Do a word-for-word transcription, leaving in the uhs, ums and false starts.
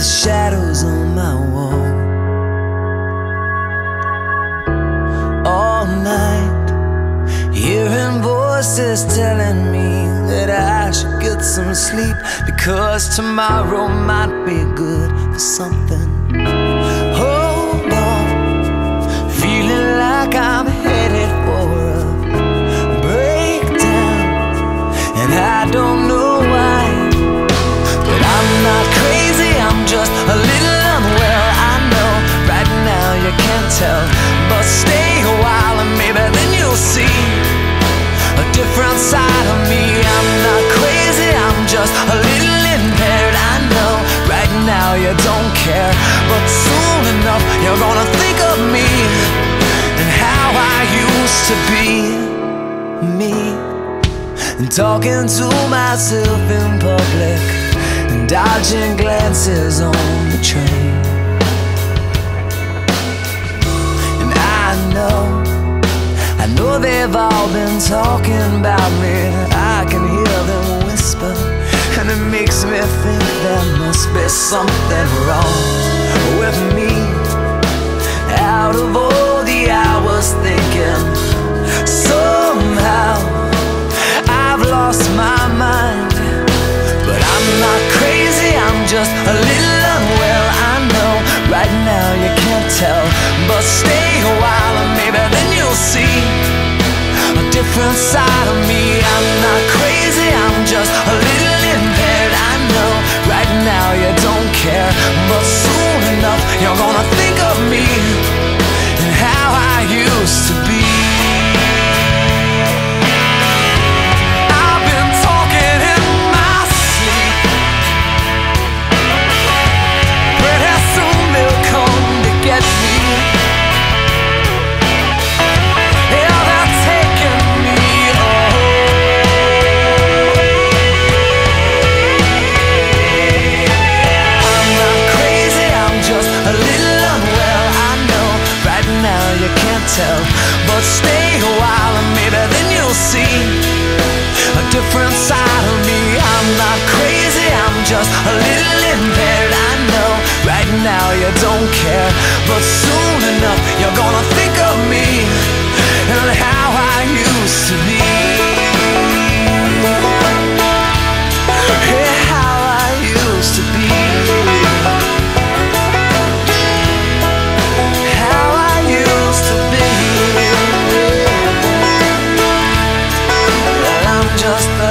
the shadows on my wall. All night, hearing voices telling me that I should get some sleep, because tomorrow might be good for something. Hold on, feeling like I'm headed for a breakdown, and I don't know why, but I'm not crazy, I'm just a little unwell. I know right now you can't tell, but stay a while and maybe then you'll see a different side of me. I'm not crazy, I'm just a little impaired. I know right now you don't care, but soon enough you're gonna think of me and how I used to be me, and talking to myself in public and dodging glances on the train. And I know I know they've all been talking about me. I can hear them whisper, and it makes me think there must be something wrong with me. Out of all the hours thinking, somehow I've lost my mind. But I'm not crazy, I'm just a little unwell. I know right now you can't tell, but stay a while and maybe then you'll see a different side of me. I'm not crazy, I'm just a little impaired. I know right now you don't care, but soon enough you're gonna think of me and how I used to be. I've been talking in my sleep, pretty soon they'll come to get me. Yeah, they're taking me I'm not crazy, I'm just a little unwell. I know right now you can't tell, but stay a while and maybe then you'll see a different side of me. I'm not crazy, I'm just a little impaired. I know right now you don't care, but soon enough you're gonna think of me and how I used to be. Yeah, how I used to be. How I used to be. Well, I'm just